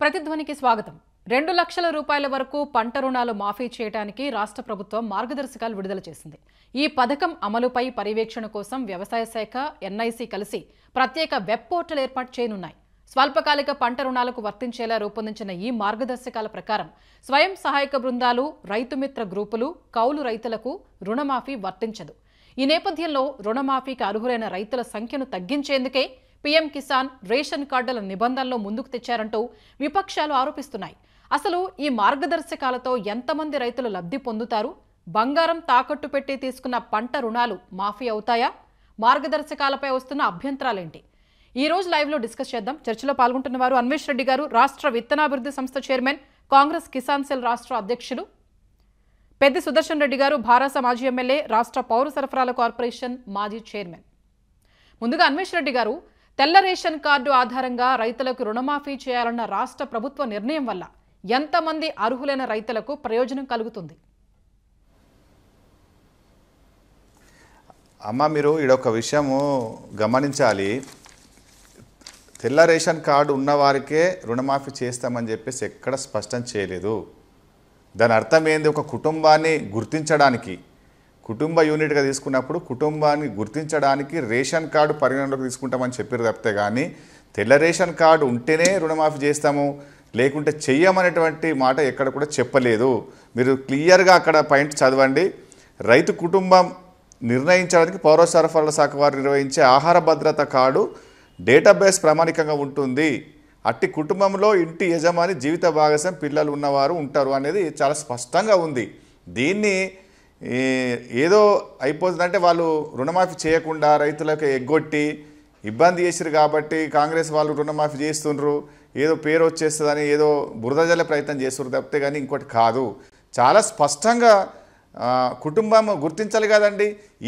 ప్రతిధ్వనికి స్వాగతం. 2 లక్షల రూపాయల వరకు పంట రుణాలు మాఫీ చేయడానికి రాష్ట్ర ప్రభుత్వం మార్గదర్శకాలు విడుదల చేసింది. ఈ పథకం అమలుపై పర్యవేక్షణ కోసం వ్యవసాయ శాఖ, ఎన్ఐసి కలిసి ప్రత్యేక వెబ్ పోర్టల్ ఏర్పాటు చేయనున్నాయి. స్వల్పకాలిక పంట రుణాలకు వర్తించేలా రూపొందించిన ఈ మార్గదర్శకాల ప్రకారం స్వయం సహాయక బృందాలు, రైతు మిత్ర గ్రూపులు, కౌలు రైతులకు రుణమాఫీ వర్తించదు. ఈ నేపథ్యంలో రుణమాఫీకి అర్హులైన రైతుల సంఖ్యను తగ్గించేందుకే పీఎం కిసాన్ రేషన్ కార్డుల నిబంధనలు ముందుకు తెచ్చారంటూ విపక్షాలు ఆరోపిస్తున్నాయి. అసలు ఈ మార్గదర్శకాలతో ఎంతమంది రైతులు లబ్ధి పొందుతారు? బంగారం తాకట్టు పెట్టి తీసుకున్న పంట రుణాలు మాఫీ అవుతాయా? మార్గదర్శకాలపై వస్తున్న అభ్యంతరాలేంటి? ఈ రోజు లైవ్ లో డిస్కస్ చేద్దాం. చర్చలో పాల్గొంటున్న వారు అన్వేష్ రెడ్డి గారు, రాష్ట్ర విత్తనాభివృద్ధి సంస్థ చైర్మన్, కాంగ్రెస్ కిసాన్ సెల్ రాష్ట్ర అధ్యక్షులు; పెద్ది సుదర్శన్ రెడ్డి గారు, భారాస మాజీ ఎమ్మెల్యే, రాష్ట్ర పౌర సరఫరాల కార్పొరేషన్ మాజీ చైర్మన్. ముందుగా అన్వేష్ రెడ్డి గారు, తెల్ల రేషన్ కార్డు ఆధారంగా రైతులకు రుణమాఫీ చేయాలన్న రాష్ట్ర ప్రభుత్వ నిర్ణయం వల్ల ఎంతమంది అర్హులైన రైతులకు ప్రయోజనం కలుగుతుంది? అమ్మ, మీరు ఈడొక విషయము గమనించాలి. తెల్ల రేషన్ కార్డు ఉన్నవారికే రుణమాఫీ చేస్తామని చెప్పేసి ఎక్కడ స్పష్టం చేయలేదు. దాని అర్థం ఏంది? ఒక కుటుంబాన్ని గుర్తించడానికి, కుటుంబ యూనిట్గా తీసుకున్నప్పుడు కుటుంబాన్ని గుర్తించడానికి రేషన్ కార్డు పరిగణలోకి తీసుకుంటామని చెప్పారు తప్పితే కానీ తెల్ల రేషన్ కార్డు ఉంటేనే రుణమాఫీ చేస్తాము, లేకుంటే చెయ్యమనేటువంటి మాట ఎక్కడ కూడా చెప్పలేదు. మీరు క్లియర్గా అక్కడ పాయింట్ చదవండి. రైతు కుటుంబం నిర్ణయించడానికి పౌర సరఫరాల శాఖ వారు నిర్వహించే ఆహార భద్రత కార్డు డేటాబేస్ ప్రామాణికంగా ఉంటుంది. అట్టి కుటుంబంలో ఇంటి యజమాని, జీవిత భాగస్వామి, పిల్లలు ఉన్నవారు ఉంటారు అనేది చాలా స్పష్టంగా ఉంది. దీన్ని ఏదో అయిపోతుందంటే వాళ్ళు రుణమాఫీ చేయకుండా రైతులకు ఎగ్గొట్టి ఇబ్బంది చేసిరు కాబట్టి కాంగ్రెస్ వాళ్ళు రుణమాఫీ చేస్తుండ్రు, ఏదో పేరు వచ్చేస్తుందని ఏదో బురద జల్లే ప్రయత్నం చేస్తున్నారు తప్పితే కానీ ఇంకోటి కాదు. చాలా స్పష్టంగా కుటుంబం గుర్తించాలి కదండి.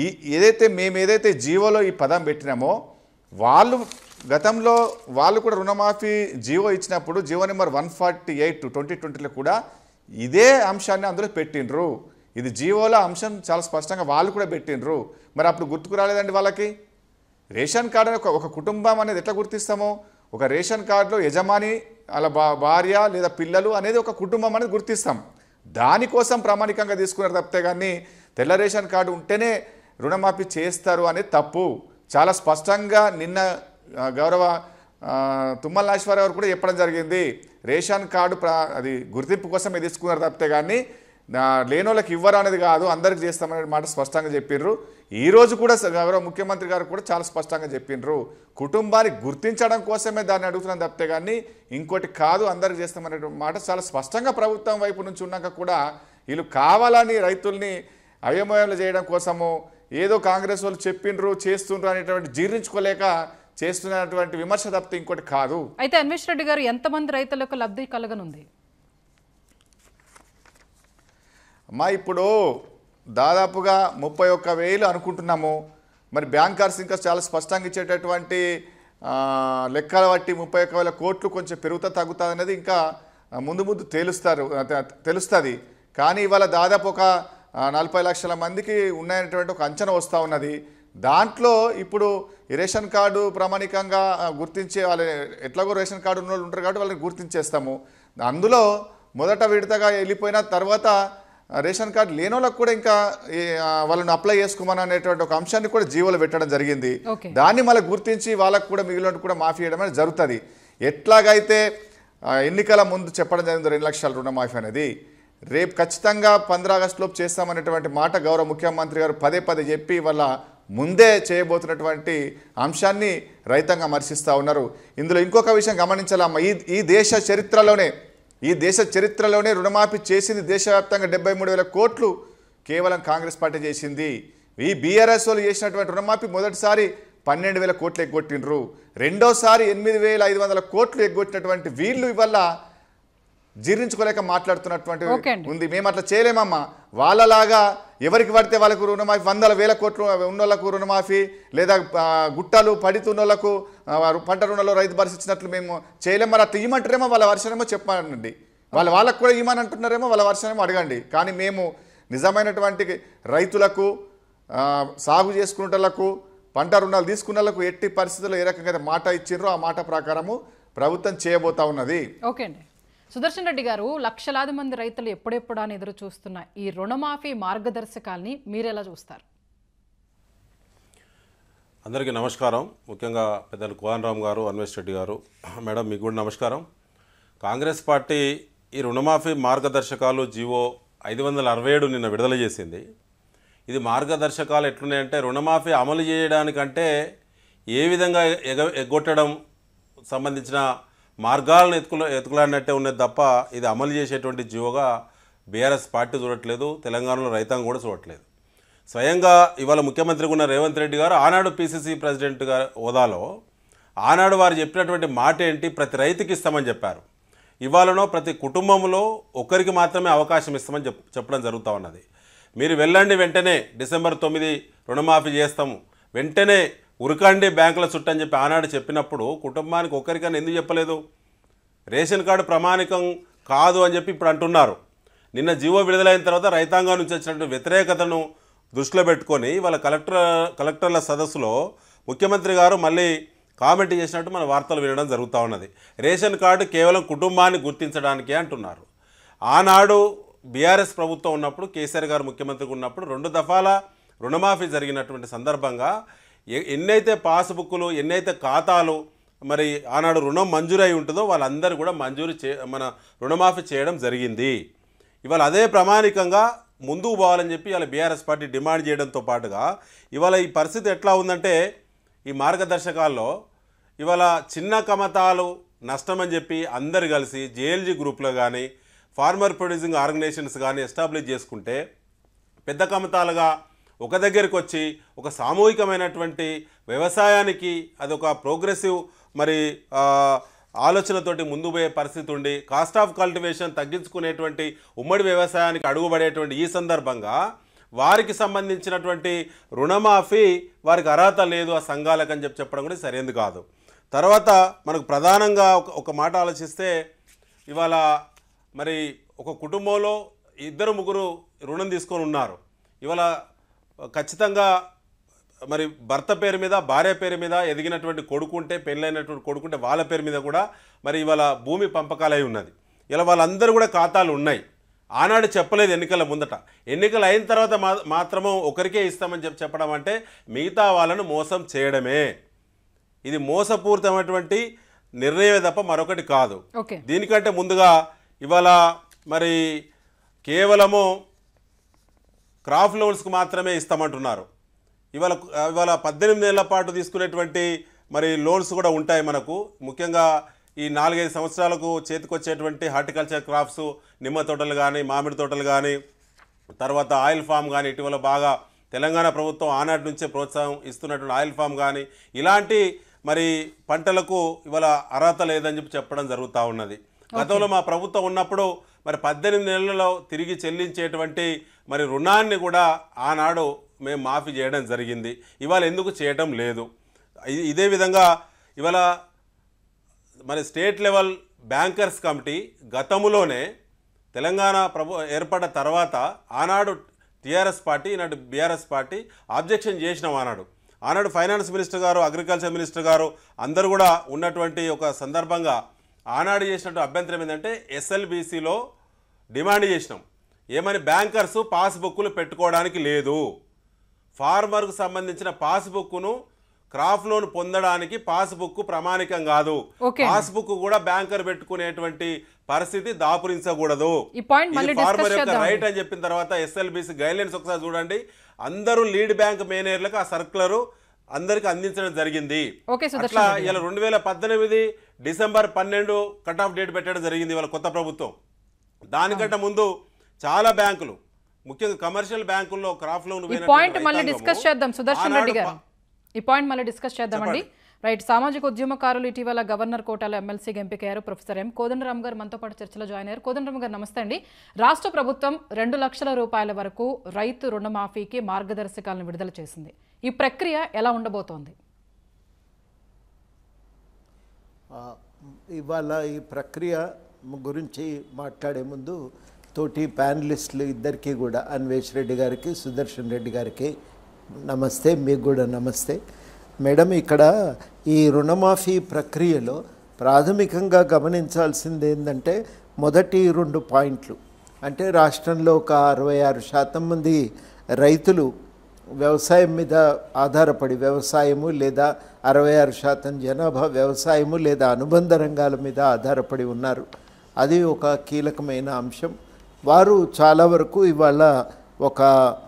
ఏదైతే జీవోలో ఈ పదం పెట్టినామో వాళ్ళు గతంలో వాళ్ళు కూడా రుణమాఫీ జీవో ఇచ్చినప్పుడు జీవో నెంబర్ 148 2020లో కూడా ఇదే అంశాన్ని అందులో పెట్టిండ్రు. ఇది జీవోలో అంశం చాలా స్పష్టంగా వాళ్ళు కూడా పెట్టిండ్రు. మరి అప్పుడు గుర్తుకు రాలేదండి వాళ్ళకి? రేషన్ కార్డు అని ఒక కుటుంబం అనేది ఎట్లా గుర్తిస్తామో, ఒక రేషన్ కార్డులో యజమాని, అలా భార్య లేదా పిల్లలు అనేది ఒక కుటుంబం అనేది గుర్తిస్తాం. దానికోసం ప్రామాణికంగా తీసుకున్నారు తప్పితే కానీ తెల్ల రేషన్ కార్డు ఉంటేనే రుణమాఫీ చేస్తారు అనేది తప్పు. చాలా స్పష్టంగా నిన్న గౌరవ తుమ్మల నాగేశ్వరరావు గారు కూడా చెప్పడం జరిగింది. రేషన్ కార్డు అది గుర్తింపు కోసమే తీసుకున్నారు తప్పితే కానీ లేనోళ్ళకి ఇవ్వరు అనేది కాదు, అందరికి చేస్తామనే మాట స్పష్టంగా చెప్పిర్రు. ఈరోజు కూడా గౌరవ ముఖ్యమంత్రి గారు కూడా చాలా స్పష్టంగా చెప్పిండ్రు. కుటుంబాన్ని గుర్తించడం కోసమే దాన్ని అడుగుతున్నాం తప్పితే కానీ ఇంకోటి కాదు, అందరికి చేస్తామనే మాట చాలా స్పష్టంగా ప్రభుత్వం వైపు నుంచి ఉన్నాక కూడా వీళ్ళు కావాలని రైతుల్ని అయోమయంలో చేయడం కోసము ఏదో కాంగ్రెస్ వాళ్ళు చెప్పిండ్రు, చేస్తుండ్రు అనేటువంటి జీర్ణించుకోలేక చేస్తున్నటువంటి విమర్శ తప్పితే ఇంకోటి కాదు. అయితే అన్వేష్ రెడ్డి గారు, ఎంతమంది రైతులకు లబ్ధి కలగనుంది? అమ్మా, ఇప్పుడు దాదాపుగా 31,000 అనుకుంటున్నాము. మరి బ్యాంకర్స్ ఇంకా చాలా స్పష్టంగా ఇచ్చేటటువంటి లెక్కల బట్టి 31,000 కోట్లు కొంచెం పెరుగుతా తగ్గుతుంది అనేది ఇంకా ముందు తెలుస్తుంది. కానీ ఇవాళ దాదాపు ఒక 40 లక్షల మందికి ఉన్నాయనేటువంటి ఒక అంచనా వస్తూ ఉన్నది. దాంట్లో ఇప్పుడు ఈ రేషన్ కార్డు ప్రామాణికంగా గుర్తించే వాళ్ళు ఎట్లాగో రేషన్ కార్డు ఉన్న వాళ్ళు ఉంటారు కాబట్టి వాళ్ళని గుర్తించేస్తాము. అందులో మొదట విడతగా వెళ్ళిపోయిన తర్వాత రేషన్ కార్డు లేని వాళ్ళకు కూడా ఇంకా వాళ్ళని అప్లై చేసుకోమని అనేటువంటి ఒక అంశాన్ని కూడా జీవోలో పెట్టడం జరిగింది. దాన్ని మళ్ళీ గుర్తించి వాళ్ళకు కూడా మిగిలిన కూడా మాఫీ చేయడం అనేది జరుగుతుంది. ఎట్లాగైతే ఎన్నికల ముందు చెప్పడం జరిగింది 2 లక్షల రుణమాఫీ అనేది, రేపు ఖచ్చితంగా 15 ఆగస్టులోపు చేస్తామనేటువంటి మాట గౌరవ ముఖ్యమంత్రి గారు పదే చెప్పి వాళ్ళ ముందే చేయబోతున్నటువంటి అంశాన్ని రైతాంగం విమర్శిస్తూ ఉన్నారు. ఇందులో ఇంకొక విషయం గమనించాలమ్మా. ఈ దేశ చరిత్రలోనే రుణమాఫీ చేసింది దేశవ్యాప్తంగా 73,000 కోట్లు కేవలం కాంగ్రెస్ పార్టీ చేసింది. ఈ బీఆర్ఎస్ వాళ్ళు చేసినటువంటి రుణమాఫీ మొదటిసారి 12,000 కోట్లు ఎగ్గొట్టిండ్రు, రెండోసారి 8,500 కోట్లు ఎగ్గొట్టినటువంటి వీళ్ళు ఇవల్ల జీర్ణించుకోలేక మాట్లాడుతున్నటువంటి ఉంది. మేము అట్లా చేయలేమమ్మా, వాళ్ళలాగా ఎవరికి పడితే వాళ్ళకు రుణమాఫీ 100,000 కోట్లు ఉన్నోళ్ళకు రుణమాఫీ, లేదా గుట్టలు పడితున్నోళ్ళకు పంట రుణంలో రైతు భరోసా ఇచ్చినట్లు మేము చేయలేము. మరి అట్లా ఇవ్వమంటారేమో, వాళ్ళ వర్షనేమో చెప్పండి, వాళ్ళకు కూడా ఇవ్వమని అంటున్నారేమో, వాళ్ళ వర్షనేమో అడగండి. కానీ మేము నిజమైనటువంటి రైతులకు, సాగు చేసుకునేటోళ్లకు, పంట రుణాలు తీసుకున్న వాళ్ళకు ఎట్టి పరిస్థితుల్లో ఏ రకంగా మాట ఇచ్చిండ్రో ఆ మాట ప్రకారము ప్రభుత్వం చేయబోతా ఉన్నది. ఓకే అండి. సుదర్శన్ రెడ్డి గారు, లక్షలాది మంది రైతులు ఎప్పుడెప్పుడా అని ఎదురు చూస్తున్న ఈ రుణమాఫీ మార్గదర్శకాల్ని మీరు ఎలా చూస్తారు? అందరికీ నమస్కారం. ముఖ్యంగా పెద్దలు కోదండరామ్ గారు, అన్వేష్ రెడ్డి గారు, మేడం మీకు కూడా నమస్కారం. కాంగ్రెస్ పార్టీ ఈ రుణమాఫీ మార్గదర్శకాలు జీవో 567 నిన్న విడుదల చేసింది. ఇది మార్గదర్శకాలు ఎట్లున్నాయంటే రుణమాఫీ అమలు చేయడానికంటే ఏ విధంగా ఎగ్గొట్టడం సంబంధించిన మార్గాలను ఎతుకులాడినట్టే ఉన్నది తప్ప ఇది అమలు చేసేటువంటి జీవోగా బీఆర్ఎస్ పార్టీ చూడట్లేదు, తెలంగాణలో రైతాంగం కూడా చూడట్లేదు. స్వయంగా ఇవాళ ముఖ్యమంత్రిగా ఉన్న రేవంత్ రెడ్డి గారు ఆనాడు పిసిసి ప్రెసిడెంట్ గారు హోదాలో ఆనాడు వారు చెప్పినటువంటి మాట ఏంటి, ప్రతి రైతుకి ఇస్తామని చెప్పారు. ఇవాళనో ప్రతి కుటుంబంలో ఒకరికి మాత్రమే అవకాశం ఇస్తామని చెప్పడం జరుగుతూ ఉన్నది. మీరు వెళ్ళండి, వెంటనే డిసెంబర్ 9 రుణమాఫీ చేస్తాము, వెంటనే ఉరకండి బ్యాంకుల చుట్టూ అని చెప్పి ఆనాడు చెప్పినప్పుడు కుటుంబానికి ఒకరికైనా ఎందుకు చెప్పలేదు? రేషన్ కార్డు ప్రామాణికం కాదు అని చెప్పి ఇప్పుడు అంటున్నారు. నిన్న జీవో విడుదలైన తర్వాత రైతాంగం నుంచి వచ్చినటువంటి వ్యతిరేకతను దృష్టిలో పెట్టుకొని వాళ్ళ కలెక్టర్ల సదస్సులో ముఖ్యమంత్రి గారు మళ్ళీ కామెంట్ చేసినట్టు మన వార్తలు వినడం జరుగుతూ ఉన్నది. రేషన్ కార్డు కేవలం కుటుంబాన్ని గుర్తించడానికే అంటున్నారు. ఆనాడు బీఆర్ఎస్ ప్రభుత్వం ఉన్నప్పుడు, కేసీఆర్ గారు ముఖ్యమంత్రిగా ఉన్నప్పుడు 2 దఫాల రుణమాఫీ జరిగినటువంటి సందర్భంగా ఎన్నైతే పాస్బుక్లు, ఎన్నైతే ఖాతాలు మరి ఆనాడు రుణం మంజూరై ఉంటుందో వాళ్ళందరూ కూడా మన రుణమాఫీ చేయడం జరిగింది. ఇవాళ అదే ప్రామాణికంగా ముందుకు పోవాలని చెప్పి ఇవాళ బీఆర్ఎస్ పార్టీ డిమాండ్ చేయడంతో పాటుగా ఇవాళ ఈ పరిస్థితి ఎట్లా ఉందంటే ఈ మార్గదర్శకాల్లో ఇవాళ చిన్న కమతాలు నష్టమని చెప్పి అందరు కలిసి జేఎల్జీ గ్రూప్లో కానీ ఫార్మర్ ప్రొడ్యూసింగ్ ఆర్గనైజేషన్స్ కానీ ఎస్టాబ్లిష్ చేసుకుంటే పెద్ద కమతాలుగా ఒక దగ్గరికి వచ్చి ఒక సామూహికమైనటువంటి వ్యవసాయానికి అదొక ప్రోగ్రెసివ్ మరి ఆలోచనతోటి ముందు పోయే పరిస్థితి ఉండి కాస్ట్ ఆఫ్ కల్టివేషన్ తగ్గించుకునేటువంటి ఉమ్మడి వ్యవసాయానికి అడుగుపడేటువంటి ఈ సందర్భంగా వారికి సంబంధించినటువంటి రుణమాఫీ వారికి అర్హత లేదు ఆ సంఘాలకు అని చెప్పడం కూడా సరైనది కాదు. తర్వాత మనకు ప్రధానంగా ఒక మాట ఆలోచిస్తే ఇవాళ మరి ఒక కుటుంబంలో 2-3 రుణం తీసుకొని ఉన్నారు. ఇవాళ ఖచ్చితంగా మరి భర్త పేరు మీద, భార్య పేరు మీద ఎదిగినటువంటి కొడుకుంటే, పెళ్ళైనటువంటి కొడుకుంటే వాళ్ళ పేరు మీద కూడా మరి ఇవాళ భూమి పంపకాలై ఉన్నది. ఇలా వాళ్ళందరూ కూడా ఖాతాలు ఉన్నాయి. ఆనాడు చెప్పలేదు ఎన్నికల ముందట. ఎన్నికలు అయిన తర్వాత మాత్రము ఒకరికే ఇస్తామని చెప్పడం అంటే మిగతా వాళ్ళను మోసం చేయడమే. ఇది మోసపూరితమైనటువంటి నిర్ణయమే తప్ప మరొకటి కాదు. దీనికంటే ముందుగా ఇవాళ మరి కేవలము క్రాప్ లోన్స్కు మాత్రమే ఇస్తామంటున్నారు. ఇవాళ 18 ఏళ్ల పాటు తీసుకునేటువంటి మరి లోన్స్ కూడా ఉంటాయి మనకు. ముఖ్యంగా ఈ 4-5 సంవత్సరాలకు చేతికొచ్చేటువంటి హార్టికల్చర్ క్రాప్స్, నిమ్మ తోటలు కానీ, మామిడి తోటలు కానీ, తర్వాత ఆయిల్ ఫామ్ కానీ, ఇటీవల బాగా తెలంగాణ ప్రభుత్వం ఆనాటి నుంచే ప్రోత్సాహం ఇస్తున్నటువంటి ఆయిల్ ఫామ్ కానీ, ఇలాంటి మరి పంటలకు ఇవాళ అర్హత లేదని చెప్పడం జరుగుతూ ఉన్నది. గతంలో మా ప్రభుత్వం ఉన్నప్పుడు మరి 18 నెలలలో తిరిగి చెల్లించేటువంటి మరి రుణాన్ని కూడా ఆనాడు మేము మాఫీ చేయడం జరిగింది. ఇవాళ ఎందుకు చేయడం లేదు? ఇదే విధంగా ఇవాళ మరి స్టేట్ లెవెల్ బ్యాంకర్స్ కమిటీ గతంలోనే తెలంగాణ ఏర్పడ్డ తర్వాత ఆనాడు టీఆర్ఎస్ పార్టీ, ఈనాడు బీఆర్ఎస్ పార్టీ ఆబ్జెక్షన్ చేసినాం. ఆనాడు ఫైనాన్స్ మినిస్టర్ గారు, అగ్రికల్చర్ మినిస్టర్ గారు అందరూ కూడా ఉన్నటువంటి ఒక సందర్భంగా ఆనాడు చేసినట్టు అభ్యంతరం ఏంటంటే ఎస్ఎల్బీసీలో డిమాండ్ చేసినాం. ఏమని? బ్యాంకర్సు పాస్బుక్లు పెట్టుకోవడానికి లేదు, ఫార్మర్కు సంబంధించిన పాస్బుక్ను క్రాప్ లోన్ పొందడానికి పాస్బుక్ ప్రామాణికం కాదు, పాస్బుక్ కూడా బ్యాంకర్ పెట్టుకునేటువంటి పరిస్థితి దాపురించకూడదు, ఫార్మర్ యొక్క రైట్ అని చెప్పిన తర్వాత ఎస్ఎల్బీసీ గైడ్లైన్స్ ఒకసారి చూడండి. అందరూ లీడ్ బ్యాంక్ మేనేజర్లకు ఆ సర్క్యులర్ అందరికి అందించడం జరిగింది. అట్లా ఇలా 2018 డిసెంబర్ 12 కట్ ఆఫ్ డేట్ పెట్టడం జరిగింది ఇవాళ కొత్త ప్రభుత్వం. దానికంటే ముందు చాలా బ్యాంకులు, ముఖ్యంగా కమర్షియల్ బ్యాంకుల్లో క్రాప్ లోన్ డిస్కస్ చేద్దాం సుదర్శన్ రెడ్డి గారు. ఈ పాయింట్ మళ్ళీ డిస్కస్ చేద్దామండి. రైట్. సామాజిక ఉద్యమకారులు ఇటీవల గవర్నర్ కోటాలో ఎమ్మెల్సీగా ఎంపికయ్యారు. ప్రొఫెసర్ ఎం కోదండరామ్ గారు మనతో పాటు చర్చలో జాయిన్ అయ్యారు. కోదండరామ్ గారు నమస్తే అండి. రాష్ట్ర ప్రభుత్వం 2 లక్షల రూపాయల వరకు రైతు రుణమాఫీకి మార్గదర్శకాలను విడుదల చేసింది. ఈ ప్రక్రియ ఎలా ఉండబోతోంది? ఇవాళ ఈ ప్రక్రియ గురించి మాట్లాడే ముందు తోటి ప్యానలిస్టులు ఇద్దరికీ కూడా, అన్వేష్ రెడ్డి గారికి, సుదర్శన్ రెడ్డి గారికి నమస్తే. మీకు కూడా నమస్తే. మేడం, ఇక్కడ ఈ రుణమాఫీ ప్రక్రియలో ప్రాథమికంగా గమనించాల్సింది ఏంటంటే మొదటి 2 పాయింట్లు, అంటే రాష్ట్రంలో ఒక 66% మంది రైతులు వ్యవసాయం మీద ఆధారపడి, వ్యవసాయము లేదా 66% జనాభా వ్యవసాయము లేదా అనుబంధ రంగాల మీద ఆధారపడి ఉన్నారు. అది ఒక కీలకమైన అంశం. వారు చాలా వరకు ఇవాళ ఒక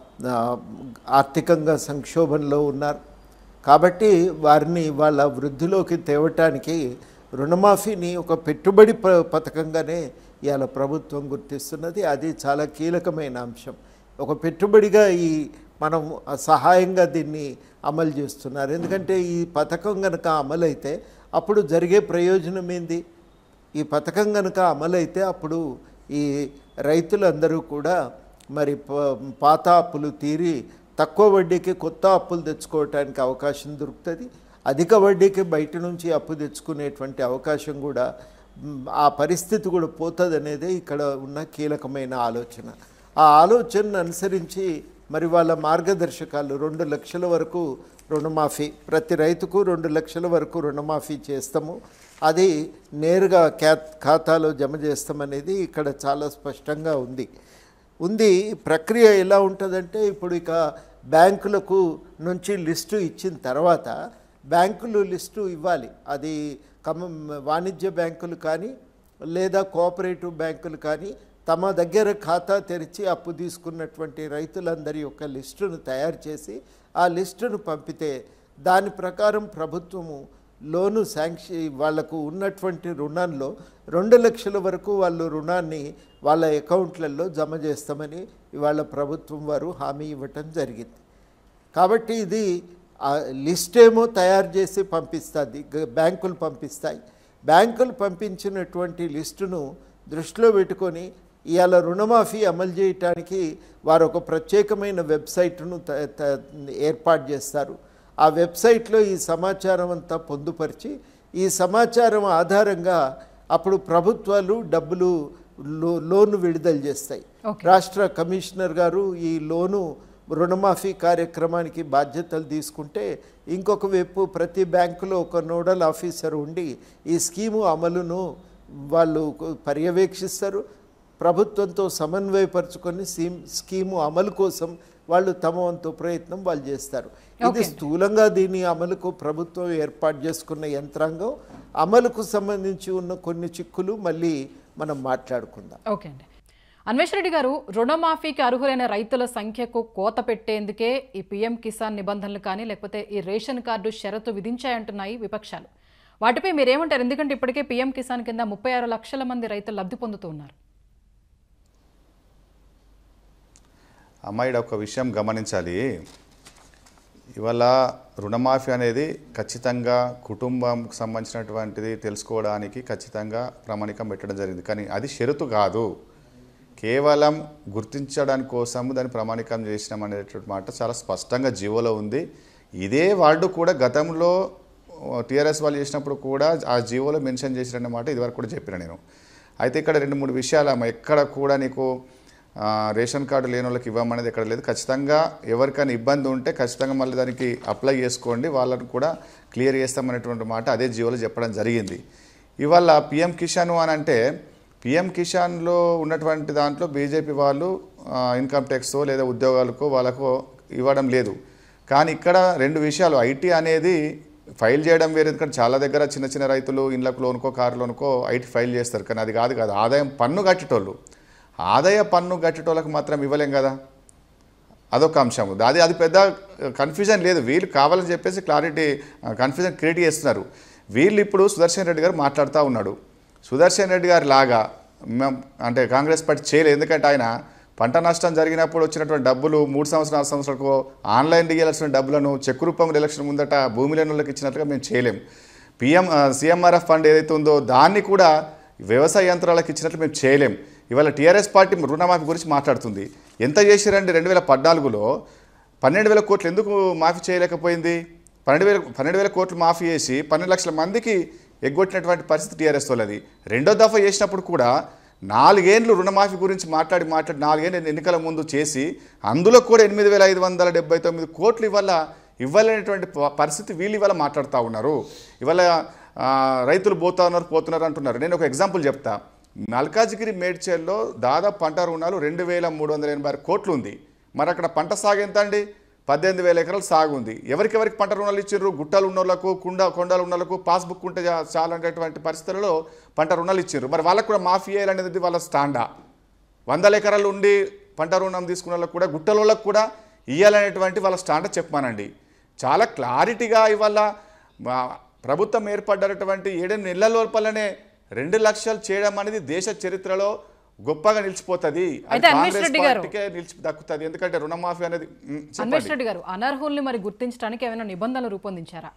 ఆర్థికంగా సంక్షోభంలో ఉన్నారు. కాబట్టి వారిని వాళ్ళ వృద్ధిలోకి తేవటానికి రుణమాఫీని ఒక పెట్టుబడి పథకంగానే ఇవాళ ప్రభుత్వం గుర్తిస్తున్నది. అది చాలా కీలకమైన అంశం. ఒక పెట్టుబడిగా మనం సహాయంగా దీన్ని అమలు చేస్తున్నారు. ఎందుకంటే ఈ పథకం కనుక అమలైతే అప్పుడు జరిగే ప్రయోజనం ఏంది? ఈ పథకం కనుక అమలైతే అప్పుడు ఈ రైతులందరూ కూడా మరి పాత అప్పులు తీరి తక్కువ వడ్డీకి కొత్త అప్పులు తెచ్చుకోవటానికి అవకాశం దొరుకుతుంది. అధిక వడ్డీకి బయట నుంచి అప్పు తెచ్చుకునేటువంటి అవకాశం కూడా, ఆ పరిస్థితి కూడా పోతుంది అనేది ఇక్కడ ఉన్న కీలకమైన ఆలోచన. ఆ ఆలోచనను అనుసరించి మరి వాళ్ళ మార్గదర్శకాలు 2 లక్షల వరకు రుణమాఫీ, ప్రతి రైతుకు 2 లక్షల వరకు రుణమాఫీ చేస్తాము, అది నేరుగా ఖాతాలో జమ చేస్తామనేది ఇక్కడ చాలా స్పష్టంగా ఉంది. ప్రక్రియ ఎలా ఉంటుందంటే, ఇప్పుడు ఇక బ్యాంకులకు నుంచి లిస్టు ఇచ్చిన తర్వాత బ్యాంకులు లిస్టు ఇవ్వాలి. అది వాణిజ్య బ్యాంకులు కానీ లేదా కోఆపరేటివ్ బ్యాంకులు కానీ తమ దగ్గర ఖాతా తెరిచి అప్పు తీసుకున్నటువంటి రైతులందరి యొక్క లిస్టును తయారు చేసి ఆ లిస్టును పంపితే దాని ప్రకారం ప్రభుత్వము లోను వాళ్లకు ఉన్నటువంటి రుణంలో 2 లక్షల వరకు వాళ్ళు రుణాన్ని వాళ్ళ అకౌంట్లలో జమ చేస్తామని ఇవాళ ప్రభుత్వం వారు హామీ ఇవ్వటం జరిగింది. కాబట్టి ఇది లిస్ట్ ఏమో తయారు చేసి పంపిస్తుంది, బ్యాంకులు పంపిస్తాయి. బ్యాంకులు పంపించినటువంటి లిస్టును దృష్టిలో పెట్టుకొని ఇవాళ రుణమాఫీ అమలు చేయటానికి వారు ఒక ప్రత్యేకమైన వెబ్సైట్ను ఏర్పాటు చేస్తారు. ఆ వెబ్సైట్లో ఈ సమాచారం అంతా పొందుపరిచి ఈ సమాచారం ఆధారంగా అప్పుడు ప్రభుత్వాలు డబ్బులు లోను విడుదల చేస్తాయి. రాష్ట్ర కమిషనర్ గారు ఈ రుణమాఫీ కార్యక్రమానికి బాధ్యతలు తీసుకుంటే, ఇంకొక వైపు ప్రతి బ్యాంకులో ఒక నోడల్ ఆఫీసర్ ఉండి ఈ స్కీము అమలును వాళ్ళు పర్యవేక్షిస్తారు. ప్రభుత్వంతో సమన్వయపరుచుకొని స్కీము అమలు కోసం వాళ్ళు తమ వంతు ప్రయత్నం వాళ్ళు చేస్తారు. ఇది స్థూలంగా దీని అమలుకు ప్రభుత్వం ఏర్పాటు చేసుకున్న యంత్రాంగం. అమలుకు సంబంధించి ఉన్న కొన్ని చిక్కులు మళ్ళీ మనం మాట్లాడుకుందాం. ఓకే అండి. అన్వేష్ రెడ్డి గారు, రుణమాఫీకి అర్హులైన రైతుల సంఖ్యకు కోత పెట్టేందుకే ఈ పీఎం కిసాన్ నిబంధనలు కానీ లేకపోతే ఈ రేషన్ కార్డు షరతు విధించాయంటున్నాయి విపక్షాలు. వాటిపై మీరేమంటారు? ఎందుకంటే ఇప్పటికే పీఎం కిసాన్ కింద 36 లక్షల మంది రైతులు లబ్ధి పొందుతూ ఉన్నారు. అమ్మాయి ఒక విషయం గమనించాలి. ఇవాళ రుణమాఫీ అనేది ఖచ్చితంగా కుటుంబంకి సంబంధించినటువంటిది తెలుసుకోవడానికి ఖచ్చితంగా ప్రామాణికం పెట్టడం జరిగింది. కానీ అది షరతు కాదు, కేవలం గుర్తించడానికి కోసం దాన్ని ప్రామాణికం చేసినాం అనేటువంటి మాట చాలా స్పష్టంగా జీవోలో ఉంది. ఇదే వాళ్ళు కూడా గతంలో టీఆర్ఎస్ వాళ్ళు చేసినప్పుడు కూడా ఆ జీవోలో మెన్షన్ చేసిరన్నమాట ఇదివరకు కూడా చెప్పిన నేను. అయితే ఇక్కడ 2-3 విషయాలు ఎక్కడ కూడా నీకు రేషన్ కార్డు లేని వాళ్ళకి ఇవ్వమనేది ఎక్కడ లేదు. ఖచ్చితంగా ఎవరికైనా ఇబ్బంది ఉంటే ఖచ్చితంగా మళ్ళీ దానికి అప్లై చేసుకోండి, వాళ్ళని కూడా క్లియర్ చేస్తామనేటువంటి మాట అదే జీవోలో చెప్పడం జరిగింది. ఇవాళ పిఎం కిసాన్ అని అంటే పిఎం కిసాన్లో ఉన్నటువంటి దాంట్లో బీజేపీ వాళ్ళు ఇన్కమ్ ట్యాక్స్ లేదా ఉద్యోగాలకో వాళ్ళకో ఇవ్వడం లేదు. కానీ ఇక్కడ 2 విషయాలు, ఐటీ అనేది ఫైల్ చేయడం వేరే. ఎందుకంటే చాలా దగ్గర చిన్న చిన్న రైతులు ఇళ్ళకు లోనుకో కారు లోనుకో ఐటీ ఫైల్ చేస్తారు. కానీ అది కాదు ఆదాయం పన్ను కట్టేటోళ్ళు, ఆదాయ పన్ను కట్టేటోళ్ళకి మాత్రం ఇవ్వలేం కదా, అదొక అంశం. అది పెద్ద కన్ఫ్యూజన్ లేదు. వీళ్ళు కావాలని చెప్పేసి కన్ఫ్యూజన్ క్రియేట్ చేస్తున్నారు. వీళ్ళు ఇప్పుడు సుదర్శన్ రెడ్డి గారు మాట్లాడుతూ ఉన్నాడు. సుదర్శన్ రెడ్డి గారి లాగా అంటే కాంగ్రెస్ పార్టీ చేయలేదు. ఎందుకంటే ఆయన పంట నష్టం జరిగినప్పుడు వచ్చినటువంటి డబ్బులు 3 సంవత్సరాలు 4 సంవత్సరాలకు ఆన్లైన్ దిగాల్సిన డబ్బులను చెక్ రూపంలో ఎలక్షన్ ముందట భూమి లేని వాళ్ళకి ఇచ్చినట్లుగా మేము చేయలేం. సీఎంఆర్ఎఫ్ ఫండ్ ఏదైతే ఉందో దాన్ని కూడా వ్యవసాయ యంత్రాలకు ఇచ్చినట్లు మేము చేయలేం. ఇవాళ టీఆర్ఎస్ పార్టీ రుణమాఫీ గురించి మాట్లాడుతుంది. ఎంత చేశారండి? 2014లో 12,000 కోట్లు ఎందుకు మాఫీ చేయలేకపోయింది? 12,000 కోట్లు మాఫీ చేసి 12 లక్షల మందికి ఎగ్గొట్టినటువంటి పరిస్థితి టీఆర్ఎస్ వాళ్ళది. 2వ దఫా చేసినప్పుడు కూడా 4 ఏళ్ళు రుణమాఫీ గురించి మాట్లాడి 4 ఏళ్ళు ఎన్నికల ముందు చేసి అందులో కూడా 8,579 కోట్లు ఇవాళ ఇవ్వలేనటువంటి పరిస్థితి వీళ్ళు ఇవాళ మాట్లాడుతూ ఉన్నారు. ఇవాళ రైతులు పోతున్నారు అంటున్నారు. నేను ఒక ఎగ్జాంపుల్ చెప్తా. మల్కాజిగిరి మేడ్చల్లో దాదాపు పంట రుణాలు 2386 కోట్లు ఉంది. మరి అక్కడ పంట సాగు ఎంత అండి? 18,000 ఎకరాలు సాగు ఉంది. ఎవరికి పంట రుణాలు ఇచ్చారు? గుట్టలు ఉన్నోళ్లకు, కొండలు ఉన్నోళ్లకు పాస్బుక్ ఉంటే చాలనేటువంటి పరిస్థితులలో పంట రుణాలు ఇచ్చారు. మరి వాళ్ళకు కూడా మాఫీ చేయాలనేది వాళ్ళ స్టాండా. 100 ఎకరాలు ఉండి పంట రుణం తీసుకున్న వాళ్ళకు కూడా, గుట్టల వాళ్ళకు కూడా ఇవ్వాలనేటువంటి వాళ్ళ స్టాండా చెప్పమానండి. చాలా క్లారిటీగా ఇవాళ ప్రభుత్వం ఏర్పడ్డటువంటి 7 నెలల లోపలనే 2 లక్షలు చేయడం అనేది దేశ చరిత్రలో గొప్పగా నిలిచిపోతుంది. కాంగ్రెస్ పార్టీకే దక్కుతుంది. ఎందుకంటే రుణమాఫీ అనేది. అన్వేష్ రెడ్డి గారు, అనర్హుల్ని మరి గుర్తించడానికి ఏమైనా నిబంధనలు రూపొందించారా?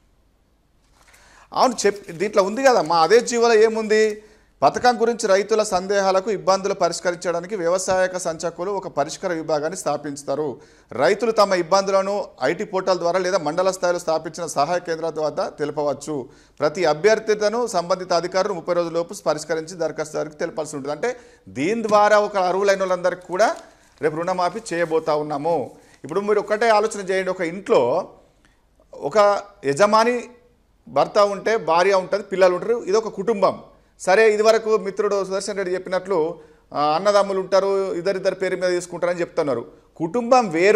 అవును, దీంట్లో ఉంది కదా మా అదే జీవోలో ఏముంది? పథకం గురించి రైతుల సందేహాలకు ఇబ్బందులు పరిష్కరించడానికి వ్యవసాయక సంచాలకులు ఒక పరిష్కార విభాగాన్ని స్థాపించుతారు. రైతులు తమ ఇబ్బందులను ఐటీ పోర్టల్ ద్వారా లేదా మండల స్థాయిలో స్థాపించిన సహాయ కేంద్రాల ద్వారా తెలుపవచ్చు. ప్రతి అభ్యర్థితను సంబంధిత అధికారులు 30 రోజులలోపు పరిష్కరించి దరఖాస్తుదారులకు తెలపాల్సి ఉంటుంది. అంటే దీని ద్వారా ఒక అర్హులైన వాళ్ళందరికీ కూడా రేపు రుణమాఫీ చేయబోతా ఉన్నాము. ఇప్పుడు మీరు ఒక్కటే ఆలోచన చేయండి. ఒక ఇంట్లో ఒక యజమాని భర్త ఉంటే, భార్య ఉంటుంది, పిల్లలు ఉంటారు. ఇది ఒక కుటుంబం. సరే, ఇదివరకు మిత్రుడు సుదర్శన్ రెడ్డి చెప్పినట్లు అన్నదమ్ములు ఉంటారు, ఇద్దరిద్దరు పేరు మీద తీసుకుంటారని చెప్తున్నారు. కుటుంబం వేరు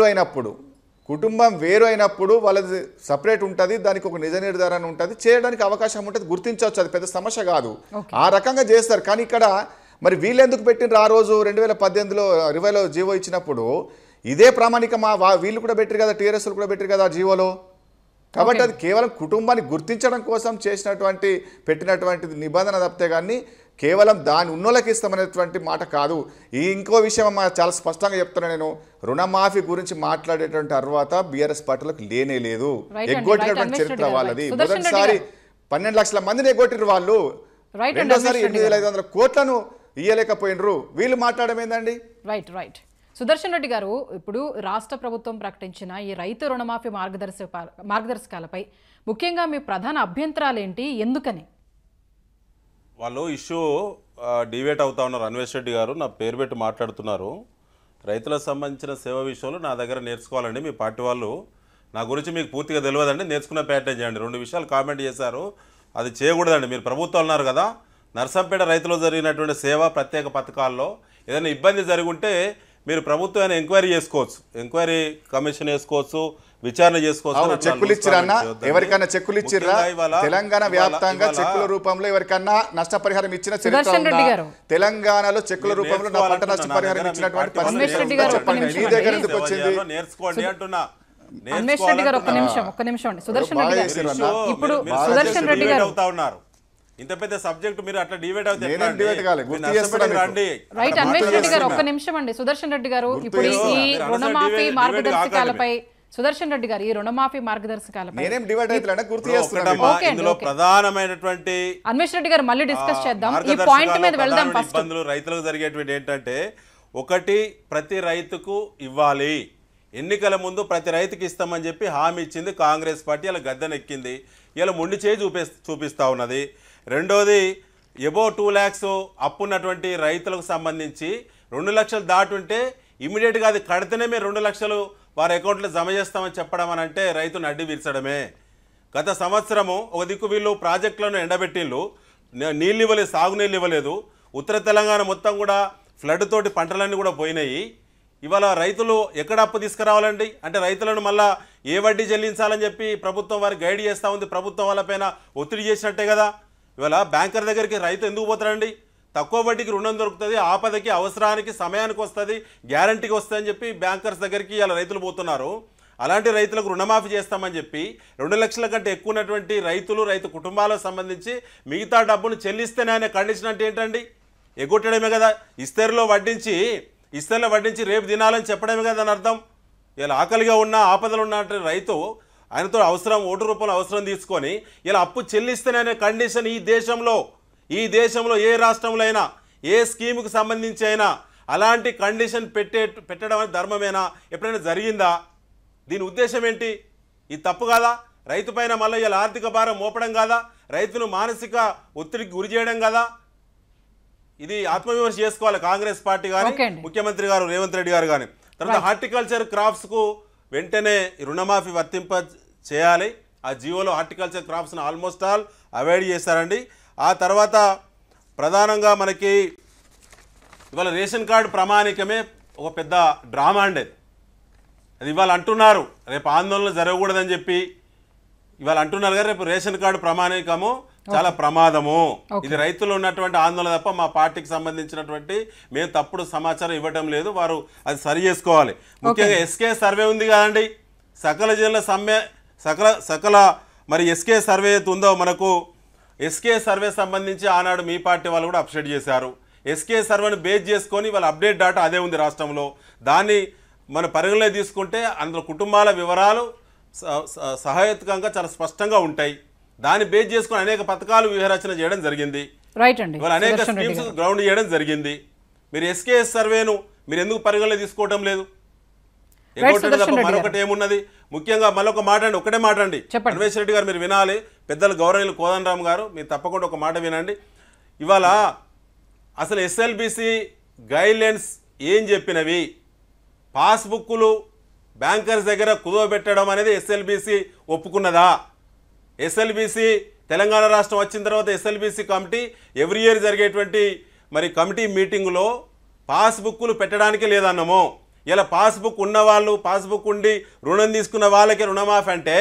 అయినప్పుడు వాళ్ళది సపరేట్ ఉంటుంది. దానికి ఒక నిజ నిర్ధారణ ఉంటుంది, చేయడానికి అవకాశం ఉంటుంది, గుర్తించవచ్చు. అది పెద్ద సమస్య కాదు. ఆ రకంగా చేస్తారు. కానీ ఇక్కడ మరి వీళ్ళు ఎందుకు పెట్టినారు? ఆ రోజు 2018లో 20లో జీవో ఇచ్చినప్పుడు ఇదే ప్రామాణికమా? వీళ్ళు కూడా పెట్టారు కదా, టీఆర్ఎస్లు కూడా పెట్టారు కదా ఆ జీవోలో. కాబట్టి అది కేవలం కుటుంబాన్ని గుర్తించడం కోసం పెట్టినటువంటి నిబంధన తప్పితే కానీ కేవలం దాని ఉన్నోళ్ళకి ఇస్తామనేటువంటి మాట కాదు. ఇంకో విషయం చాలా స్పష్టంగా చెప్తున్నా నేను. రుణమాఫీ గురించి మాట్లాడేటువంటి తర్వాత బీఆర్ఎస్ పార్టీలకు లేనే లేదు. ఎగ్గొట్టినటువంటి చరిత్ర వాళ్ళది. మొదటిసారి 12 లక్షల మందిని ఎగ్గొట్టిరు వాళ్ళు. రెండోసారి 8,500 కోట్లను ఇయ్యలేకపోయినరు. వీళ్ళు మాట్లాడడం ఏందండి? రైట్. సుదర్శన్ రెడ్డి గారు, ఇప్పుడు రాష్ట్ర ప్రభుత్వం ప్రకటించిన ఈ రైతు రుణమాఫీ మార్గదర్శకాలపై ముఖ్యంగా మీ ప్రధాన అభ్యంతరాలు ఏంటి? ఎందుకని వాళ్ళు ఇష్యూ డివేట్ అవుతా ఉన్నారు? అన్వేష్ రెడ్డి గారు నా పేరు పెట్టి మాట్లాడుతున్నారు. రైతులకు సంబంధించిన సేవ విషయంలో నా దగ్గర నేర్చుకోవాలండి. మీ పార్టీ వాళ్ళు నా గురించి మీకు పూర్తిగా తెలియదండి, నేర్చుకున్న ప్యాటర్న్ చేయండి. 2 విషయాలు కామెంట్ చేశారు, అది చేయకూడదండి. మీరు ప్రభుత్వం ఉన్నారు కదా, నర్సంపేట రైతులో జరిగినటువంటి సేవ ప్రత్యేక పథకాల్లో ఏదైనా ఇబ్బంది జరిగి ఉంటే మీరు ప్రభుత్వం ఎంక్వైరీ చేసుకోవచ్చు, ఎంక్వైరీ కమిషన్ వేసుకోవచ్చు, విచారణ చేసుకోవచ్చు. చెక్కులు ఇచ్చిరన్నా? ఎవరికైనా చెక్కులు ఇచ్చిర్రా? తెలంగాణ వ్యాప్తంగా చెక్కుల రూపంలో ఎవరికన్నా నష్టపరిహారం ఇచ్చిన చరిత్ర ఉందా? తెలంగాణలో చెక్కుల రూపంలో నా పంట నష్టపరిహారం ఇచ్చినటువంటి పరిస్థితి మీ దగ్గర ఎందుకు వచ్చింది? నేర్చుకోండి అంటున్నా. అన్వేష్ రెడ్డి గారు, ఒక్క నిమిషం అండి. సుదర్శన్ రెడ్డి గారు, ఇప్పుడు సుదర్శన్ రెడ్డి గారు అవుతా ఉన్నారు. ఇంత పెద్ద సబ్జెక్ట్ మీరు అట్లా డివైడ్ అవుతారు. రైట్. అన్వేష్ రెడ్డి గారు, ఒక్క నిమిషం అండి. సుదర్శన్ రెడ్డి గారు, ఇప్పుడు ఈ రుణమాఫీ మార్గదర్శకాలపై సుదర్శన్ రెడ్డి గారు, ఈ రుణమాఫీ మార్గదర్శకాలపై ఇందులో ప్రధానమైనటువంటి అన్వేష్ రెడ్డి గారు మళ్ళీ డిస్కస్ చేద్దాం. ఈ పాయింట్ మీద వెళ్దాం. ఫస్ట్ రైతులకు జరిగేటువంటి ఏంటంటే, ఒకటి, ప్రతి రైతుకు ఇవ్వాలి. ఎన్నికల ముందు ప్రతి రైతుకి ఇస్తామని చెప్పి హామీ ఇచ్చింది కాంగ్రెస్ పార్టీ. ఇలా గద్దెనెక్కింది, ఇలా మొండి చేయి చూపిస్తూ ఉన్నది. రెండోది, ఎబో 2 lakhs అప్పున్నటువంటి రైతులకు సంబంధించి 2 లక్షలు దాటుంటే ఇమీడియట్గా అది కడితేనే మేము 2 లక్షలు వారి అకౌంట్లో జమ చేస్తామని చెప్పడం అని అంటే రైతును అడ్డు వీర్చడమే. గత సంవత్సరము ఒక దిక్కు వీళ్ళు ప్రాజెక్టులను ఎండబెట్టిళ్ళు, నీళ్ళు ఇవ్వలేదు, సాగునీళ్ళు ఇవ్వలేదు. ఉత్తర తెలంగాణ మొత్తం కూడా ఫ్లడ్ తోటి పంటలన్నీ కూడా పోయినాయి. ఇవాళ రైతులు ఎక్కడ అప్పు తీసుకురావాలండి? అంటే రైతులను మళ్ళా ఏ వడ్డీ చెల్లించాలని చెప్పి ప్రభుత్వం వారికి గైడ్ చేస్తూ ఉంది. ప్రభుత్వం వాళ్ళపైన ఒత్తిడి చేసినట్టే కదా. ఇవాళ బ్యాంకర్ దగ్గరికి రైతు ఎందుకు పోతారండి? తక్కువ వడ్డీకి రుణం దొరుకుతుంది, ఆపదకి, అవసరానికి, సమయానికి వస్తుంది, గ్యారంటీకి వస్తుంది అని చెప్పి బ్యాంకర్స్ దగ్గరికి ఇలా రైతులు పోతున్నారు. అలాంటి రైతులకు రుణమాఫీ చేస్తామని చెప్పి 2 లక్షల కంటే ఎక్కువ ఉన్నటువంటి రైతు కుటుంబాలకు సంబంధించి మిగతా డబ్బును చెల్లిస్తేనే అనే కండిషన్ అంటే ఏంటండి? ఎగ్గొట్టడమే కదా. ఇస్తేరులో వడ్డించి రేపు తినాలని చెప్పడమే కదా అని అర్థం. ఇలా ఆకలిగా ఉన్న, ఆపదలు ఉన్నటువంటి రైతు ఆయనతో అవసరం, ఓటు రూపంలో అవసరం తీసుకొని ఇలా అప్పు చెల్లిస్తేనే కండిషన్ ఈ దేశంలో ఏ రాష్ట్రంలో అయినా, ఏ స్కీముకు సంబంధించి అయినా అలాంటి కండిషన్ పెట్టడం అనేది ధర్మమేనా? ఎప్పుడైనా జరిగిందా? దీని ఉద్దేశం ఏంటి? ఇది తప్పు కాదా? రైతు పైన మళ్ళీ ఇలా ఆర్థిక భారం మోపడం కాదా? రైతును మానసిక ఒత్తిడికి గురి చేయడం కదా? ఇది ఆత్మవిమర్శ చేసుకోవాలి కాంగ్రెస్ పార్టీ కానీ, ముఖ్యమంత్రి గారు రేవంత్ రెడ్డి గారు కానీ. తర్వాత హార్టికల్చర్ క్రాప్స్కు వెంటనే రుణమాఫీ వర్తింప చేయాలి. ఆ జీవోలో హార్టికల్చర్ క్రాప్స్ను ఆల్మోస్ట్ ఆల్ అవాయిడ్ చేశారండి. ఆ తర్వాత ప్రధానంగా మనకి ఇవాళ రేషన్ కార్డు ప్రామాణికమే ఒక పెద్ద డ్రామా అండి. అది ఇవాళ అంటున్నారు, రేపు ఆందోళన జరగకూడదని చెప్పి ఇవాళ అంటున్నారు కదా, రేపు రేషన్ కార్డు ప్రామాణికము చాలా ప్రమాదము, ఇది రైతులు ఉన్నటువంటి ఆందోళన తప్ప మా పార్టీకి సంబంధించినటువంటి మేము తప్పుడు సమాచారం ఇవ్వటం లేదు, వారు అది సరి చేసుకోవాలి. ముఖ్యంగా ఎస్కే సర్వే ఉంది కదండి, సకల జిల్లా సమ్మె సకల మరి ఎస్కే సర్వే ఉందో మనకు, ఎస్కే సర్వే సంబంధించి ఆనాడు మీ పార్టీ వాళ్ళు కూడా అప్డేట్ చేశారు. ఎస్కే సర్వేను బేస్ చేసుకొని వాళ్ళ అప్డేట్ డాటా అదే ఉంది రాష్ట్రంలో. దాన్ని మన పరిగణలో తీసుకుంటే అందులో కుటుంబాల వివరాలు సహాయకంగా చాలా స్పష్టంగా ఉంటాయి. దాన్ని బేస్ చేసుకుని అనేక పథకాలు వ్యూహరచన చేయడం జరిగింది. రైట్ అండి, ఇవాళ అనేక స్కీమ్స్ గ్రౌండ్ చేయడం జరిగింది. మీరు ఎస్కేఎస్ సర్వేను మీరు ఎందుకు పరిగణలో తీసుకోవటం లేదు? తప్ప మరొకటి ఏమున్నది? ముఖ్యంగా మరొక మాట అండి, ఒకటే మాట అండి, అన్వేష్ రెడ్డి గారు మీరు వినాలి, పెద్దలు గౌరవనీయులు కోదండరామ్ గారు మీరు తప్పకుండా ఒక మాట వినండి. ఇవాళ అసలు ఎస్ఎల్బిసి గైడ్లైన్స్ ఏం చెప్పినవి? పాస్బుక్లు బ్యాంకర్స్ దగ్గర కుదవబెట్టడం అనేది ఎస్ఎల్బిసి ఒప్పుకున్నదా? ఎస్ఎల్బిసి తెలంగాణ రాష్ట్రం వచ్చిన తర్వాత ఎస్ఎల్బిసి కమిటీ ఎవ్రీ ఇయర్ జరిగేటువంటి మరి కమిటీ మీటింగులో పాస్బుక్లు పెట్టడానికి లేదన్నాము. ఇలా పాస్బుక్ ఉన్నవాళ్ళు, పాస్బుక్ ఉండి రుణం తీసుకున్న వాళ్ళకి రుణమాఫీ అంటే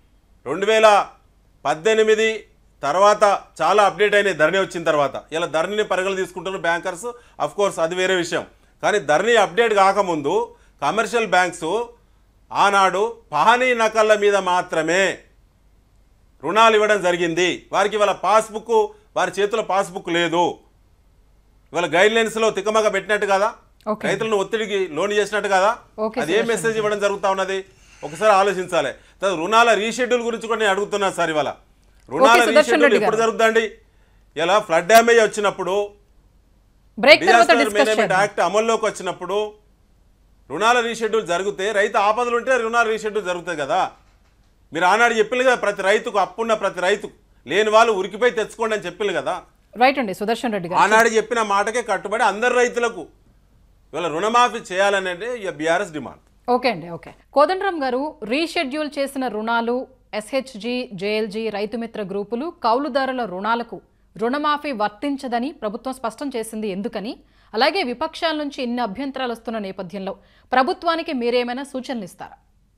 2018 తర్వాత చాలా అప్డేట్ అయినాయి ధరణి వచ్చిన తర్వాత. ఇలా ధరణిని పరిగణలు తీసుకుంటున్నారు బ్యాంకర్స్, అఫ్ కోర్స్ అది వేరే విషయం. కానీ ధరణి అప్డేట్ కాకముందు కమర్షియల్ బ్యాంక్స్ ఆనాడు పహానీ నకళ్ళ మీద మాత్రమే రుణాలు ఇవ్వడం జరిగింది. వారికి ఇవాళ పాస్బుక్, వారి చేతిలో పాస్బుక్ లేదు. ఇవాళ గైడ్లైన్స్లో తికమక పెట్టినట్టు కదా, రైతులను ఒత్తిడికి లోన్ చేసినట్టు కదా, అది ఏ మెసేజ్ ఇవ్వడం జరుగుతూ ఉన్నది ఒకసారి ఆలోచించాలి. రుణాల రీషెడ్యూల్ గురించి కూడా నేను అడుగుతున్నాను సార్. ఇవాళ రుణాల రీషెడ్యూల్ ఎప్పుడు జరుగుతుందండి? ఇలా ఫ్లడ్ డ్యామేజ్ వచ్చినప్పుడు, డిజాస్టర్ మేనేజ్మెంట్ యాక్ట్ అమల్లోకి వచ్చినప్పుడు రుణాల రీషెడ్యూల్ జరిగితే రైతు ఆపదలు ఉంటే రుణాల రీషెడ్యూల్ జరుగుతుంది కదా. మీరు ఆనాడు చెప్పింది కదా, ప్రతి రైతుకు అప్పున్న ప్రతి రైతుకు, లేని వాళ్ళు ఉరికిపోయి తెచ్చుకోండి అని చెప్పింది కదా. రైట్ అండి, సుదర్శన్ రెడ్డి గారు ఆనాడు చెప్పిన మాటకే కట్టుబడి అందరు రైతులకు ఇవాళ రుణమాఫీ చేయాలనేది బీఆర్ఎస్ డిమాండ్. ఓకే అండి, ఓకే. కోదండరామ్ గారు, రీషెడ్యూల్ చేసిన రుణాలు, ఎస్హెచ్జి, జేఎల్జీ, రైతుమిత్ర గ్రూపులు, కౌలుదారుల రుణాలకు రుణమాఫీ వర్తించదని ప్రభుత్వం స్పష్టం చేసింది ఎందుకని? అలాగే విపక్షాల నుంచి ఇన్ని అభ్యంతరాలు వస్తున్న నేపథ్యంలో ప్రభుత్వానికి మీరేమైనా సూచనలు ఇస్తారా?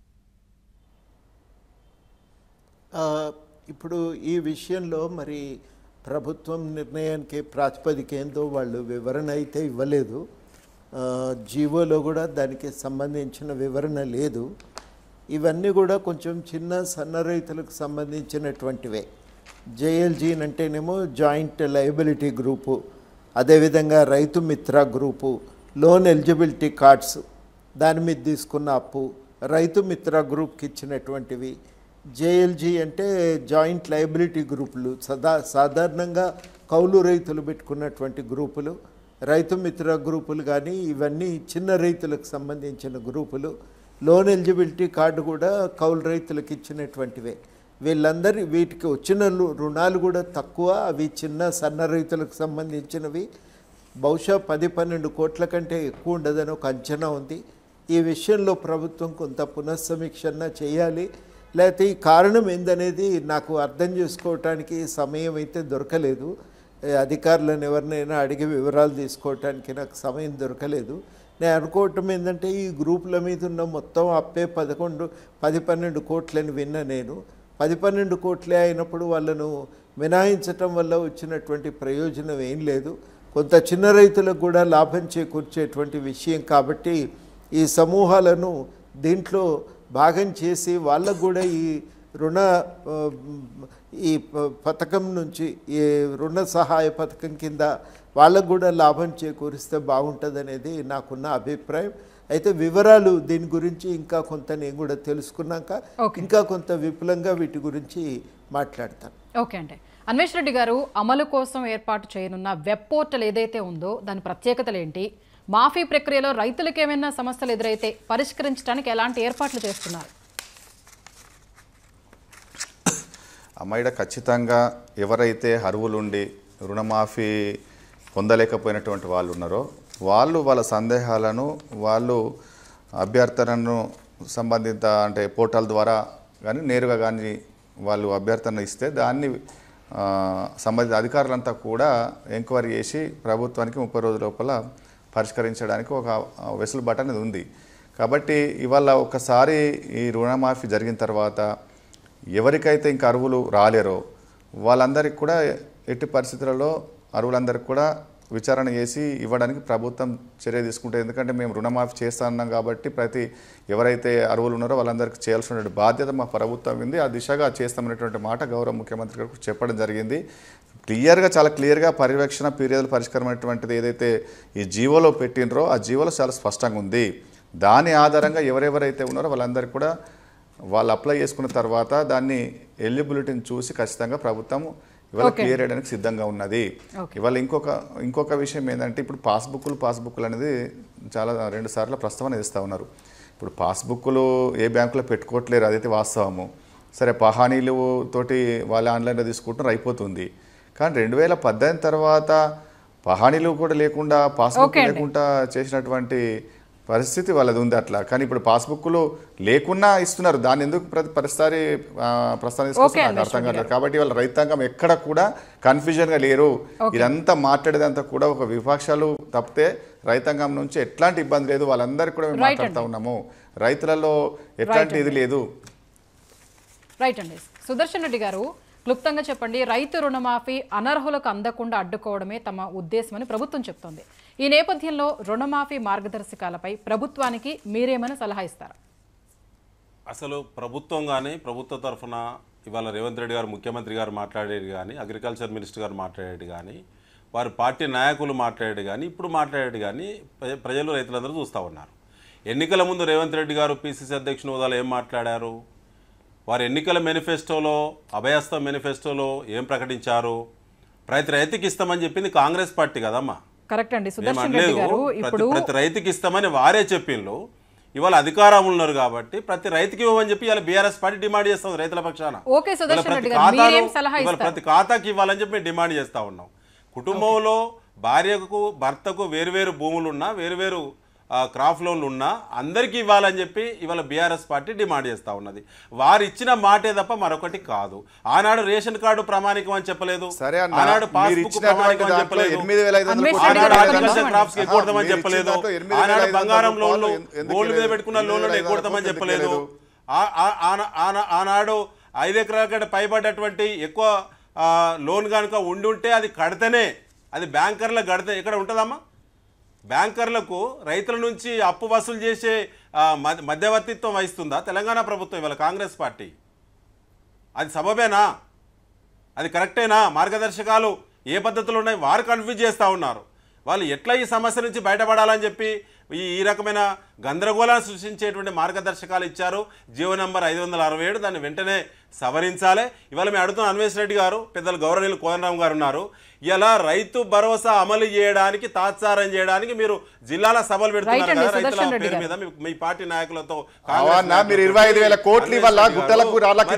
ఇప్పుడు ఈ విషయంలో మరి ప్రభుత్వం నిర్ణయానికి ప్రాతిపదిక ఏందో వాళ్ళు వివరణ అయితే ఇవ్వలేదు. జీవోలో కూడా దానికి సంబంధించిన వివరణ లేదు. ఇవన్నీ కూడా కొంచెం చిన్న సన్న రైతులకు సంబంధించినటువంటివే. జేఎల్జీ అంటేనేమో జాయింట్ లయబిలిటీ గ్రూపు, అదేవిధంగా రైతు మిత్ర గ్రూపు, లోన్ ఎలిజిబిలిటీ కార్డ్స్, దాని మీద తీసుకున్న అప్పు, రైతు మిత్ర గ్రూప్కి ఇచ్చినటువంటివి. జేఎల్జీ అంటే జాయింట్ లయబిలిటీ గ్రూపులు, సాధారణంగా కౌలు రైతులు పెట్టుకున్నటువంటి గ్రూపులు. రైతు మిత్ర గ్రూపులు కానీ ఇవన్నీ చిన్న రైతులకు సంబంధించిన గ్రూపులు. లోన్ ఎలిజిబిలిటీ కార్డు కూడా కౌలు రైతులకు ఇచ్చినటువంటివే. వీటికి వచ్చిన రుణాలు కూడా తక్కువ, అవి చిన్న సన్న రైతులకు సంబంధించినవి. బహుశా 10-12 కోట్ల కంటే ఎక్కువ ఉండదని ఒక అంచనా ఉంది. ఈ విషయంలో ప్రభుత్వం కొంత పునఃసమీక్షణ చేయాలి. లేకపోతే ఈ కారణం ఏందనేది నాకు అర్థం చేసుకోవటానికి సమయం అయితే దొరకలేదు. అధికారులను ఎవరినైనా అడిగి వివరాలు తీసుకోవటానికి నాకు సమయం దొరకలేదు. నేను అనుకోవటం ఏంటంటే ఈ గ్రూపుల మీద ఉన్న మొత్తం అప్పే 10-12 కోట్లని విన్నా నేను. 10-12 కోట్లే అయినప్పుడు వాళ్ళను మినహాయించటం వల్ల వచ్చినటువంటి ప్రయోజనం ఏం లేదు. కొంత చిన్న రైతులకు కూడా లాభం చేకూర్చేటువంటి విషయం కాబట్టి ఈ సమూహాలను దీంట్లో భాగం చేసి వాళ్ళకు కూడా ఈ పథకం నుంచి, ఈ రుణ సహాయ పథకం కింద వాళ్ళకు కూడా లాభం చేకూరిస్తే బాగుంటుంది అనేది నాకున్న అభిప్రాయం. అయితే వివరాలు దీని గురించి ఇంకా కొంత నేను కూడా తెలుసుకున్నాక ఇంకా కొంత విపులంగా వీటి గురించి మాట్లాడతాను. ఓకే అండి. అన్వేష్ రెడ్డి గారు, అమలు కోసం ఏర్పాటు చేయనున్న వెబ్ పోర్టల్ ఏదైతే ఉందో దాని ప్రత్యేకతలు ఏంటి? మాఫీ ప్రక్రియలో రైతులకు ఏమైనా సమస్యలు ఎదురైతే పరిష్కరించడానికి ఎలాంటి ఏర్పాట్లు చేస్తున్నారు? అమ్మాయిడ ఖచ్చితంగా ఎవరైతే అర్హులుండి రుణమాఫీ పొందలేకపోయినటువంటి వాళ్ళు ఉన్నారో వాళ్ళ సందేహాలను వాళ్ళు అభ్యర్థనను సంబంధిత అంటే పోర్టల్ ద్వారా కానీ నేరుగా కానీ వాళ్ళు అభ్యర్థన ఇస్తే దాన్ని సంబంధిత అధికారులంతా కూడా ఎంక్వైరీ చేసి ప్రభుత్వానికి 30 రోజుల లోపల పరిష్కరించడానికి ఒక వెసులుబాటు అనేది ఉంది. కాబట్టి ఇవాళ ఒకసారి ఈ రుణమాఫీ జరిగిన తర్వాత ఎవరికైతే ఇంకా అరువులు రాలేరో వాళ్ళందరికీ కూడా ఎట్టి పరిస్థితులలో అరువులందరికీ కూడా విచారణ చేసి ఇవ్వడానికి ప్రభుత్వం చర్య తీసుకుంటే, ఎందుకంటే మేము రుణమాఫీ చేస్తా ఉన్నాం కాబట్టి ఎవరైతే అరువులు ఉన్నారో వాళ్ళందరికీ చేయాల్సిన బాధ్యత మా ప్రభుత్వం ఉంది. ఆ దిశగా చేస్తామనేటువంటి మాట గౌరవ ముఖ్యమంత్రి గారికి చెప్పడం జరిగింది. చాలా క్లియర్గా పర్యవేక్షణ పీరియడ్ పరిష్కారం అనేటువంటిది ఏదైతే ఈ జీవోలో పెట్టినరో ఆ జీవోలో చాలా స్పష్టంగా ఉంది. దాని ఆధారంగా ఎవరెవరైతే ఉన్నారో వాళ్ళందరికీ కూడా వాళ్ళు అప్లై చేసుకున్న తర్వాత దాన్ని ఎలిజిబిలిటీని చూసి ఖచ్చితంగా ప్రభుత్వం ఇవాళ క్లియర్ చేయడానికి సిద్ధంగా ఉన్నది. ఇవాళ ఇంకొక విషయం ఏంటంటే, ఇప్పుడు పాస్బుక్లు అనేది చాలా 2 సార్లు ప్రస్తావన ఇస్తూ ఉన్నారు. ఇప్పుడు పాస్బుక్లు ఏ బ్యాంకులో పెట్టుకోవట్లేరు, అదైతే వాస్తవము. సరే, పహానీలు తోటి వాళ్ళు ఆన్లైన్లో తీసుకుంటున్నారు, అయిపోతుంది. కానీ 2018 తర్వాత పహానీలు కూడా లేకుండా పాస్బుక్ లేకుండా చేసినటువంటి పరిస్థితి వాళ్ళది ఉంది అట్లా. కానీ ఇప్పుడు పాస్బుక్లు లేకున్నా ఇస్తున్నారు. దాన్ని ఎందుకు ప్రతిసారి ప్రస్తావిస్తున్నారు అర్థం కాదు. కాబట్టి వాళ్ళ రైతాంగం ఎక్కడ కూడా కన్ఫ్యూజన్గా లేరు. ఇదంతా మాట్లాడేదంతా కూడా ఒక విపక్షాలు తప్పితే రైతాంగం నుంచి ఎట్లాంటి ఇబ్బంది లేదు. వాళ్ళందరికీ కూడా మేము మాట్లాడుతూ ఉన్నాము. రైతులలో ఎట్లాంటి ఇది లేదు. రైట్ అండి. సుదర్శన్ రెడ్డి గారు, క్లుప్తంగా చెప్పండి. రైతు రుణమాఫీ అనర్హులకు అందకుండా అడ్డుకోవడమే తమ ఉద్దేశమని ప్రభుత్వం చెప్తోంది. ఈ నేపథ్యంలో రుణమాఫీ మార్గదర్శకాలపై ప్రభుత్వానికి మీరేమైనా సలహా ఇస్తారా? అసలు ప్రభుత్వం కానీ, ప్రభుత్వ తరఫున ఇవాళ రేవంత్ రెడ్డి గారు ముఖ్యమంత్రి గారు మాట్లాడేది కానీ, అగ్రికల్చర్ మినిస్టర్ గారు మాట్లాడేది కానీ, వారి పార్టీ నాయకులు మాట్లాడేది కానీ, ఇప్పుడు మాట్లాడేది కానీ ప్రజలు రైతులందరూ చూస్తూ ఉన్నారు. ఎన్నికల ముందు రేవంత్ రెడ్డి గారు పిసిసి అధ్యక్షుని హోదాలో ఏం మాట్లాడారు? వారు ఎన్నికల మేనిఫెస్టోలో, అభయస్థం మేనిఫెస్టోలో ఏం ప్రకటించారు? ప్రతి రైతుకి ఇస్తామని చెప్పింది కాంగ్రెస్ పార్టీ కదమ్మా. కరెక్ట్ అండి. సుదర్శన్ రెడ్డి గారు, ఇప్పుడు ప్రతి రైతుకి ఇస్తామని వారే చెప్పిండ్రు. ఇవాళ అధికారం ఉన్నారు కాబట్టి ప్రతి రైతుకి ఇవ్వమని చెప్పి ఇవాళ బీఆర్ఎస్ పార్టీ డిమాండ్ చేస్తాం రైతుల పక్షాన. ప్రతి ఖాతాకి ఇవ్వాలని చెప్పి మేము డిమాండ్ చేస్తా ఉన్నాం. కుటుంబంలో భార్యకు భర్తకు వేరువేరు భూములున్నా, వేరువేరు క్రాప్ లోన్లు ఉన్నా అందరికీ ఇవ్వాలని చెప్పి ఇవాళ బీఆర్ఎస్ పార్టీ డిమాండ్ చేస్తూ ఉన్నది. వారు ఇచ్చిన మాటే తప్ప మరొకటి కాదు. ఆనాడు రేషన్ కార్డు ప్రామాణికం అని చెప్పలేదు, ఆనాడు పాస్బుక్ ప్రామాణికం అని చెప్పలేదు, ఆనాడు హార్టికల్చర్ క్రాప్స్ ఎక్కడమని చెప్పలేదు, ఆనాడు బంగారం లోన్లు గోల్డ్ మీద పెట్టుకున్న లోన్లను ఎక్కడమని చెప్పలేదు, ఆనాడు 5 ఎకరాల కంటే పైబడ్డటువంటి ఎక్కువ లోన్ కనుక ఉండుంటే అది కడితేనే, అది బ్యాంకర్లకు కడితే ఎక్కడ ఉంటుందమ్మా? బ్యాంకర్లకు రైతుల నుంచి అప్పు వసూలు చేసే మధ్యవర్తిత్వం వహిస్తుందా తెలంగాణ ప్రభుత్వం ఇవాళ కాంగ్రెస్ పార్టీ? అది సబబేనా? అది కరెక్టేనా? మార్గదర్శకాలు ఏ పద్ధతులు ఉన్నాయి? వారు కన్ఫ్యూజ్ చేస్తూ ఉన్నారు. వాళ్ళు ఎట్లా ఈ సమస్య నుంచి బయటపడాలని చెప్పి ఈ రకమైన గందరగోళాన్ని సృష్టించేటువంటి మార్గదర్శకాలు ఇచ్చారు. జీవో నంబర్ 567 దాన్ని వెంటనే సవరించాలి. ఇవాళ మేము అడుగుతున్న అన్వేష్ రెడ్డి గారు, పెద్దలు గౌరవనీయులు కోదండరామ్ గారు ఉన్నారు. ఇలా రైతు భరోసా అమలు చేయడానికి, తాత్సారం చేయడానికి మీరు జిల్లాల సభలు పెడుతున్నారు కదా రైతుల పేరు మీద. మీ పార్టీ నాయకులతో మీరు 25,000 కోట్లు ఇవాళ గుట్టలకు రాళ్ళకి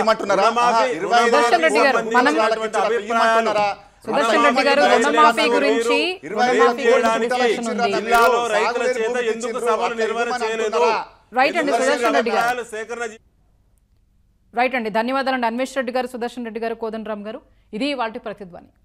సుదర్శన్ రెడ్డి గారు, రుణమాఫీ గురించి జిల్లాలో రైతుల చేత ఎందుకు సభలు నిర్వహణ చేయలేదు? రైట్ అండి సుదర్శన్ రెడ్డి గారు. రైట్ అండి, ధన్యవాదాలండి అన్వేష్ రెడ్డి గారు, సుదర్శన్ రెడ్డి గారు, కోదండరామ్ గారు. ఇది వాటి ప్రతిధ్వని.